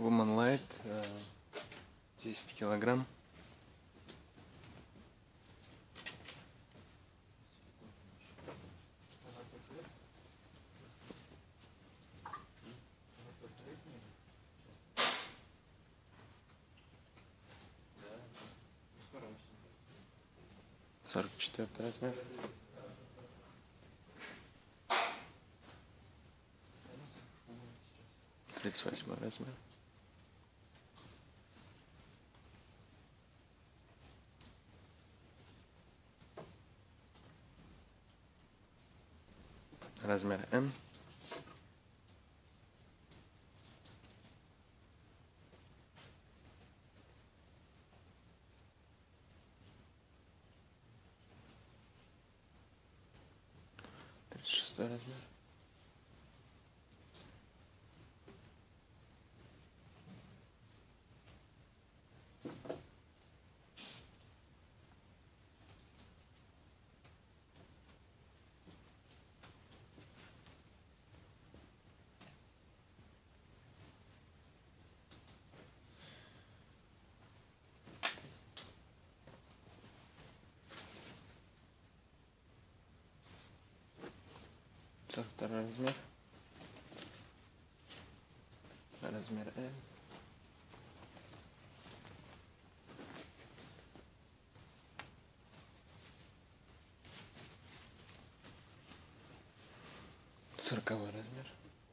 Woman Light 10 килограмм. Сорок четвертый размер. 38 размер. Размер М. Шестой размер. Второй размер. Размер L. Сороковой размер.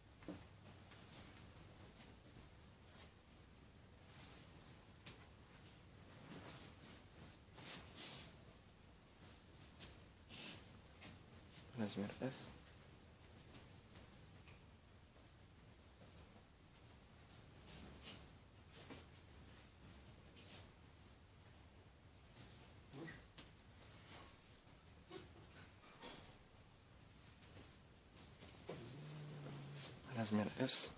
Размер S. Размер S.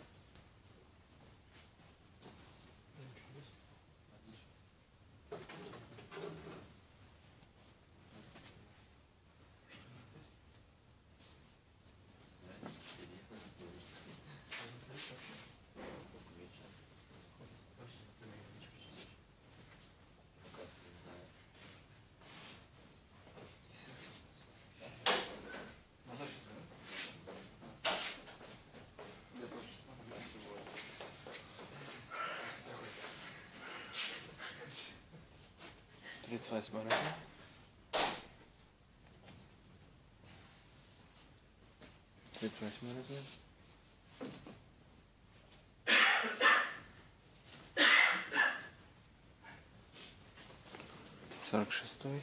Тридцать восьмой размер. Тридцать восьмой размер. 46-й.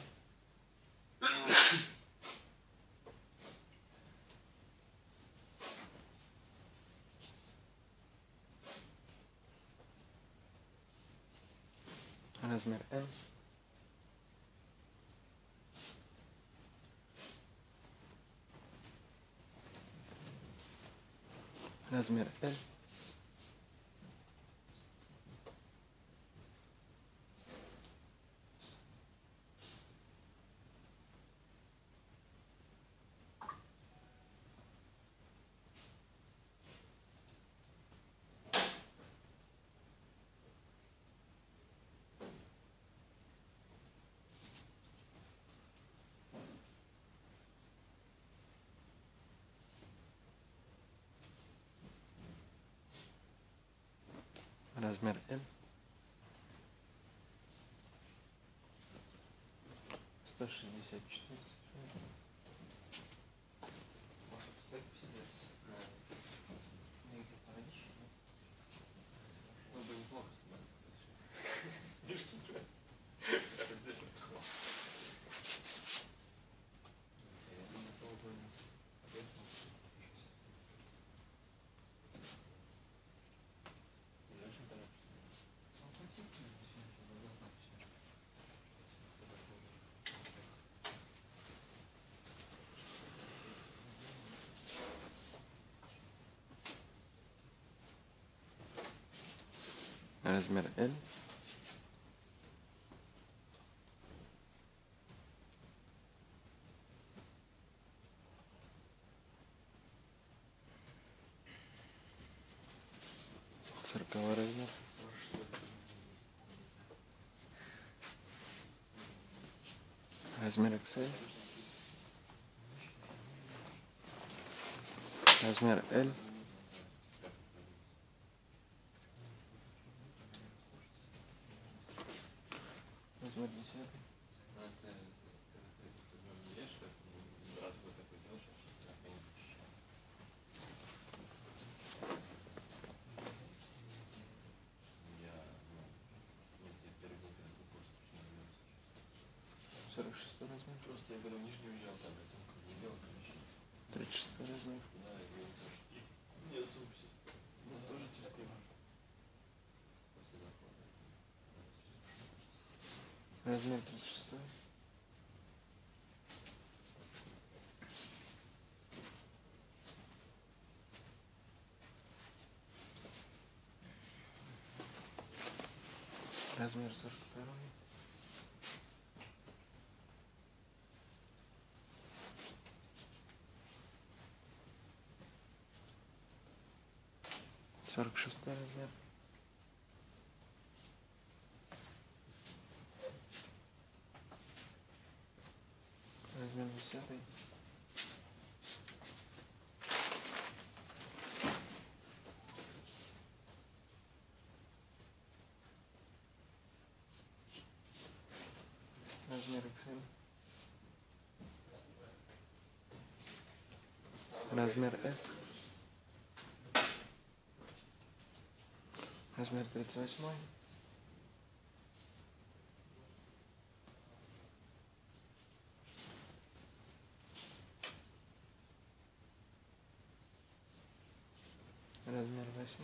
Размер М. Размер L. Размер L. 164. Размер L. 40 размер. Размер XL. Размер L. Размер 10. Сорок шестой размер. Просто я говорю, нижний уезжал, там я только не делал, короче. 36 размер. Да, я говорю, тоже. Не сумся. Ну, тоже терпимо. После захода. Размер 36. Размер 42. Сорок шестой размер. Размер 10. Размер XL. Размер S. Размер 38. Размер 8.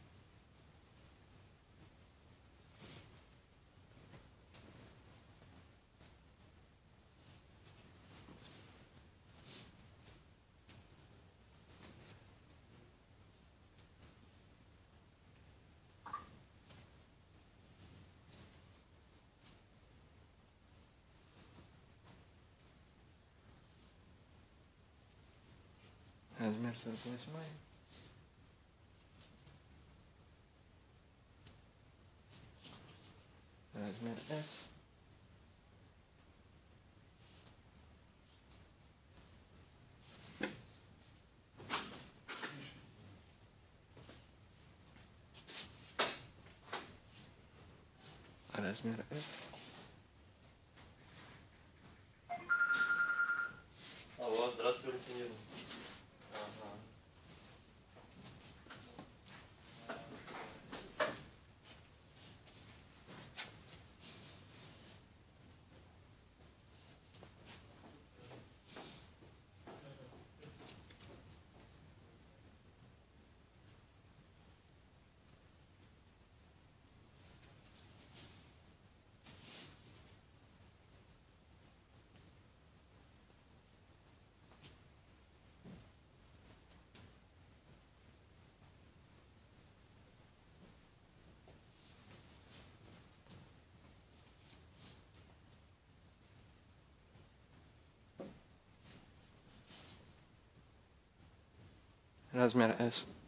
Размер 48. Размер S. Размер F. Алло, здравствуйте, Валентин. Ага. Размер S.